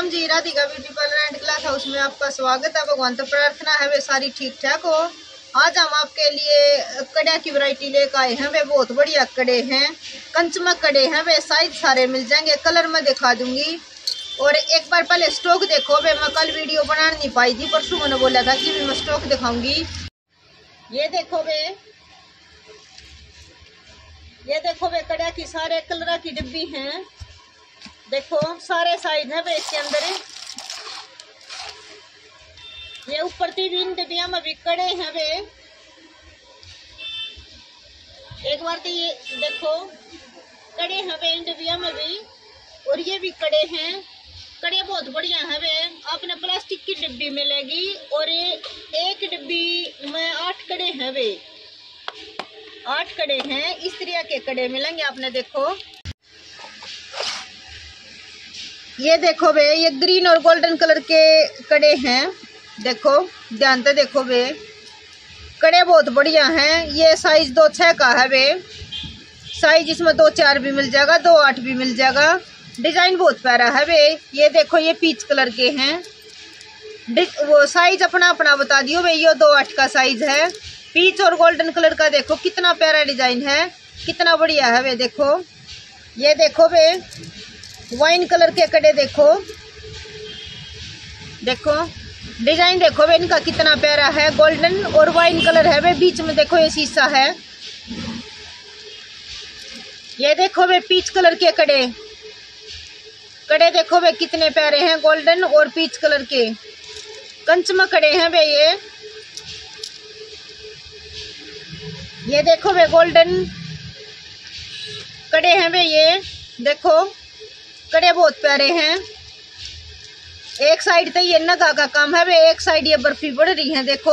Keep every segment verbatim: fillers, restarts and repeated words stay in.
Ram ji, Radhika beauty parlour and class house में आपका स्वागत है। भगवान तो प्रार्थना है वे सारी ठीक ठाक हो। आज हम आपके लिए कड़े की वैरायटी लेकर आए हैं। वे बहुत बढ़िया कड़े हैं, कंचमक कड़े हैं। वे साइज सारे मिल जाएंगे, कलर में दिखा दूंगी। और एक बार पहले स्टॉक देखो। वे मैं कल वीडियो बना नहीं पाई थी, परसों मैंने बोला था कि मैं स्टॉक दिखाऊंगी। ये देखो वे ये देखो वे कड़े की सारे कलर की डिब्बी हैं। देखो सारे साइज है वे इसके अंदर। ये ऊपर तीन डिब्बियां में भी कड़े हैं वे। एक बार तो ये देखो कड़े हैं वे इन डिब्बियां में भी, और ये भी कड़े हैं। कड़े बहुत बढ़िया है वे। आपने प्लास्टिक की डिब्बी मिलेगी और ये एक डिब्बी में आठ कड़े हैं वे। आठ कड़े हैं, इस तरह के कड़े मिलेंगे आपने। देखो ये देखो वे, ये ग्रीन और गोल्डन कलर के कड़े हैं। देखो ध्यान से देखो वे, कड़े बहुत बढ़िया हैं। ये साइज दो छः का है वे। साइज इसमें दो चार भी मिल जाएगा, दो आठ भी मिल जाएगा। डिजाइन बहुत प्यारा है वे। ये देखो ये पीच कलर के हैं। वो साइज अपना अपना बता दियो वे। ये दो आठ का साइज है। पीच और गोल्डन कलर का देखो कितना प्यारा डिजाइन है, कितना बढ़िया है वे। देखो ये देखो वे वाइन कलर के कड़े। देखो देखो डिजाइन देखो वे इनका कितना प्यारा है। गोल्डन और वाइन कलर है वे। बीच में देखो ये शीशा है। ये देखो वे पीच कलर के कड़े। कड़े देखो वे कितने प्यारे हैं, गोल्डन और पीच कलर के कंचमा कड़े हैं वे। ये ये देखो वे गोल्डन कड़े हैं वे। ये देखो कड़े बहुत प्यारे हैं। एक साइड तो ये नगा का काम है वे, एक साइड ये बर्फी बढ़ रही है। देखो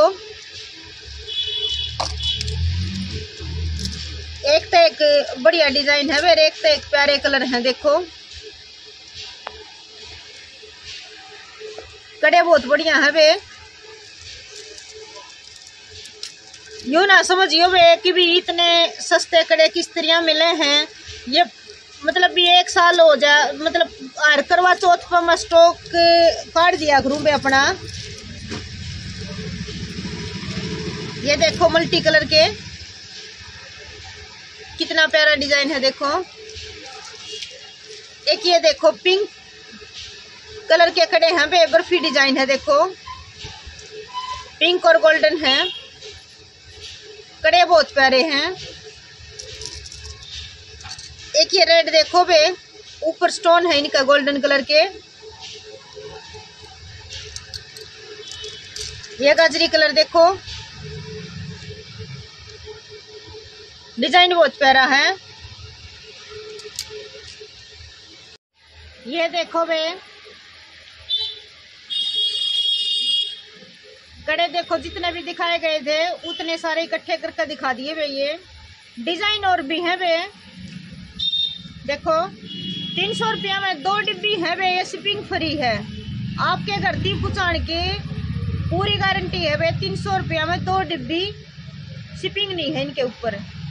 एक तो एक बढ़िया डिजाइन है वे, एक तो एक प्यारे कलर हैं। देखो कड़े बहुत बढ़िया है वे। यूं ना समझियो वे कि भी इतने सस्ते कड़े किस तरह मिले हैं। ये मतलब भी एक साल हो जाए, मतलब हर करवा चौथ पर मैं स्टॉक काट दिया करूँ बे अपना। ये देखो मल्टी कलर के कितना प्यारा डिजाइन है। देखो एक ये देखो पिंक कलर के कड़े हैं बे, बर्फी डिजाइन है। देखो पिंक और गोल्डन है, कड़े बहुत प्यारे हैं। एक ये रेड देखो बे, ऊपर स्टोन है इनका गोल्डन कलर के। ये गाजरी कलर देखो, डिजाइन बहुत प्यारा है। ये देखो बे कड़े देखो, जितने भी दिखाए गए थे उतने सारे इकट्ठे करके दिखा दिए वे। ये डिजाइन और भी है वे। देखो तीन सौ रुपया में दो डिब्बी है वे। ये शिपिंग फ्री है, आपके घर तक पहुँचाने की पूरी गारंटी है वे। तीन सौ रुपया में दो डिब्बी, शिपिंग नहीं है इनके ऊपर।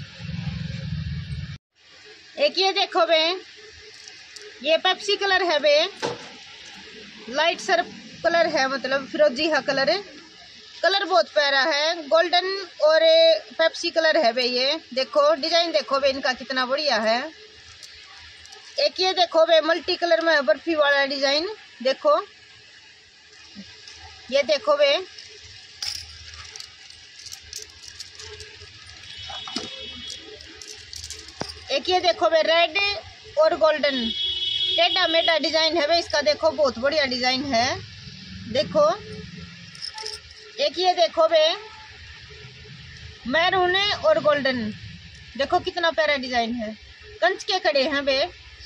एक ये देखो वे, ये पेप्सी कलर है वे। लाइट सर्फ कलर है, मतलब फिरोजी हा कलर है। कलर बहुत प्यारा है, गोल्डन और पेप्सी कलर है वे। ये देखो डिजाइन देखो वे इनका कितना बढ़िया है। एक ये देखो वे मल्टी कलर में बर्फी वाला डिजाइन। देखो ये देखो वे एक ये देखो वे रेड और गोल्डन टेढ़ा मेढ़ा डिजाइन है वे इसका। देखो बहुत बढ़िया डिजाइन है। देखो एक ये देखो वे मैरून और गोल्डन, देखो कितना प्यारा डिजाइन है। कंच के कड़े हैं वे।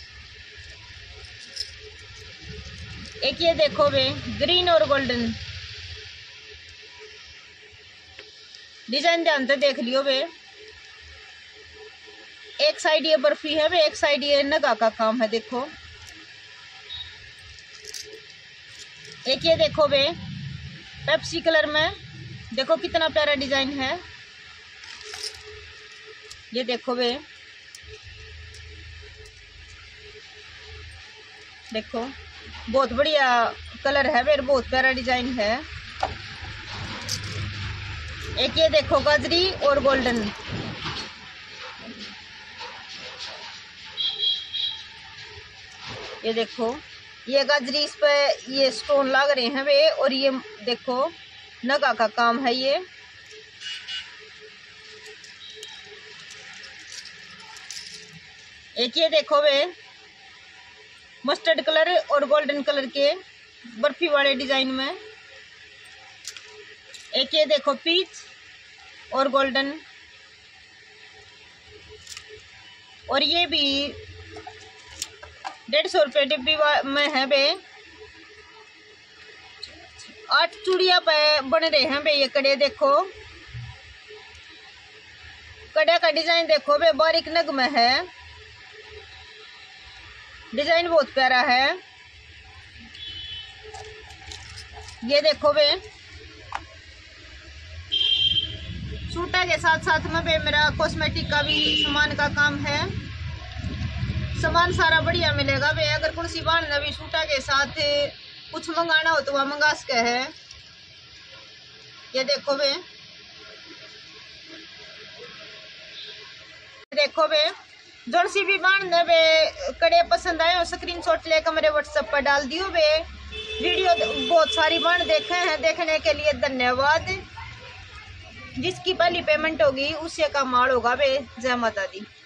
एक ये देखो वे ग्रीन और गोल्डन, डिजाइन ध्यान से देख लियो वे। एक साइड ये बर्फी है वे, एक साइड ये नगा का काम है। देखो एक ये देखो वे पेप्सी कलर में, देखो कितना प्यारा डिजाइन है। ये देखो वे देखो बहुत बढ़िया कलर है वे, बहुत प्यारा डिजाइन है। एक ये देखो गाजरी और गोल्डन, ये देखो ये गाजरी, इस पे ये स्टोन लग रहे हैं वे, और ये देखो नगा का काम है ये। एक ये देखो वे मस्टर्ड कलर और गोल्डन कलर के बर्फी वाले डिजाइन में। एक ये देखो पीच और गोल्डन, और ये भी डेढ़ सौ रुपये डिब्बी में है बे। आठ चूड़िया पे बन रहे हैं बे ये कड़े, देखो कड़े का डिजाइन देखो बे, बारीक नग में है, डिजाइन बहुत प्यारा है। ये देखो बे सूटा के साथ साथ में बे मेरा कॉस्मेटिक का भी सामान का काम है। सामान सारा बढ़िया मिलेगा बे। अगर कौन सी बार नवी सूटा के साथ कुछ मंगाना हो तो वह मंगा सके है। ये देखो बे, देखो बे जोन सी भी बांधने बे कड़े पसंद आए हो स्क्रीनशॉट लेकर मेरे व्हाट्सएप पर डाल दियो बे। वीडियो बहुत सारी बांध देखे हैं, देखने के लिए धन्यवाद। जिसकी पहली पेमेंट होगी उससे का माल होगा बे। जय माता दी।